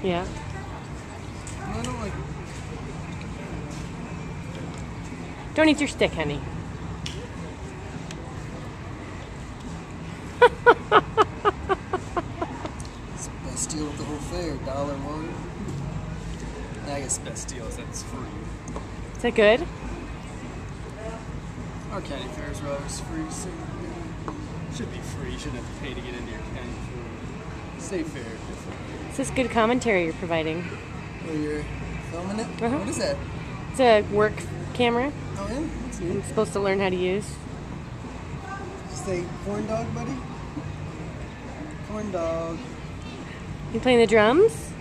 Yeah. No, I don't like it. Don't eat your stick, honey. It's the best deal with the whole fair. $1. I guess best deal is that it's free. Is that good? Our county fairs are always free, so should be free. You shouldn't have to pay to get into your county fair. State fair is different. Is this good commentary you're providing? Oh, you're filming it? Uh-huh. What is that? It's a work camera. Oh, yeah? That's I'm neat. supposed to learn how to use. Say corn dog, buddy? Corn dog. You playing the drums?